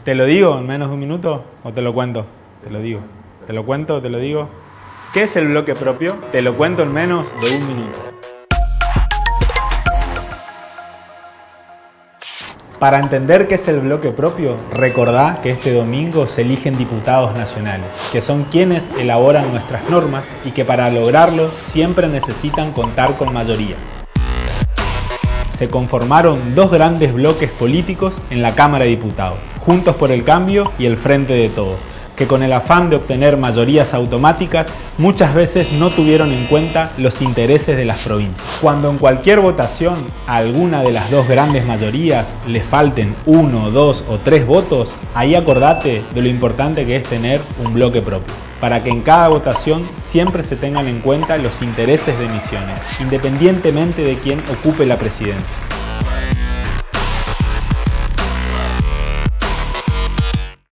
¿Te lo digo en menos de un minuto o te lo cuento? Te lo digo. ¿Te lo cuento? ¿Te lo digo? ¿Qué es el bloque propio? Te lo cuento en menos de un minuto. Para entender qué es el bloque propio, recordá que este domingo se eligen diputados nacionales, que son quienes elaboran nuestras normas y que para lograrlo siempre necesitan contar con mayoría. Se conformaron dos grandes bloques políticos en la Cámara de Diputados, Juntos por el Cambio y el Frente de Todos, que con el afán de obtener mayorías automáticas muchas veces no tuvieron en cuenta los intereses de las provincias. Cuando en cualquier votación a alguna de las dos grandes mayorías le falten 1, 2 o 3 votos, ahí acordate de lo importante que es tener un bloque propio, para que en cada votación siempre se tengan en cuenta los intereses de Misiones, independientemente de quién ocupe la presidencia.